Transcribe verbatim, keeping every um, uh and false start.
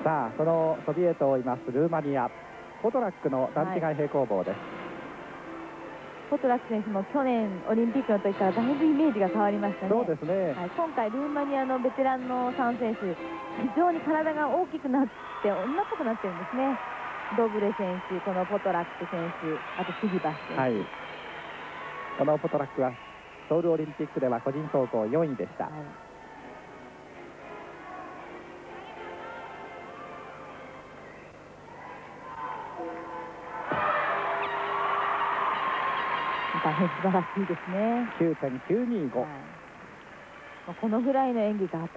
さあそのソビエトを追いますルーマニア、ポトラックの段違い平行棒です、はい、 ポトラック選手も去年オリンピックの時からだいぶイメージが変わりましたね。 そうですね、 はい、今回ルーマニアのベテランのさん選手、非常に体が大きくなって女っぽくなってるんですね。ドブレ選手、このポトラック選手、あとシギバス選手、はい、 このポトラックはソウルオリンピックでは個人総合よんいでした、はい、 大変素晴らしいですね。 きゅうてんきゅうにご、 はい、このぐらいの演技が